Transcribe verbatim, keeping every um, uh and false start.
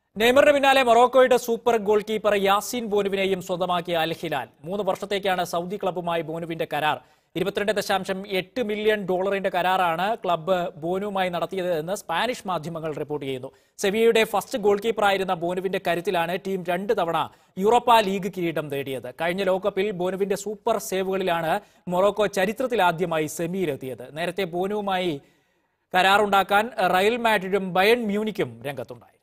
നെയ്മറിന് പിന്നാലെ മൊറോക്കോയുടെ super goal keeper Yassine ബോനുവിനെയും സ്വന്തമാക്കിയ അൽ ഹിലാൽ മൂന്ന് വർഷത്തേക്കാണ് സൗദി ക്ലബ്ബുമായി ബോനുവിന്റെ കരാർ. ഇരുപത്തിരണ്ട് ദശാംശം എട്ട് മില്യൺ ഡോളറിന്റെ കരാറാണ് ക്ലബ്ബ് ബോനുവുമായി നടത്തിയത് എന്ന് സ്പാനിഷ് മാധ്യമങ്ങൾ റിപ്പോർട്ട് ചെയ്യുന്നു. സെവിയയുടെ ഫസ്റ്റ് ഗോൾ കീപ്പറായിരുന്ന ബോനുവിന്റെ കരുത്തിലാണ് ടീം രണ്ട് തവണ യൂറോപ്പ ലീഗ് കിരീടം നേടിയത്. കഴിഞ്ഞ ലോകകപ്പിൽ ബോനുവിന്റെ സൂപ്പർ സേവുകളിലാണ് മൊറോക്കോ ചരിത്രത്തിലാദ്യമായി സെമിയിലെത്തിയത്. നേരത്തെ ബോനുവുമായി കരാറുണ്ടാക്കാൻ റയൽ മാഡ്രിഡും ബയൺ മ്യൂണിക്കും രംഗത്തുണ്ടായി.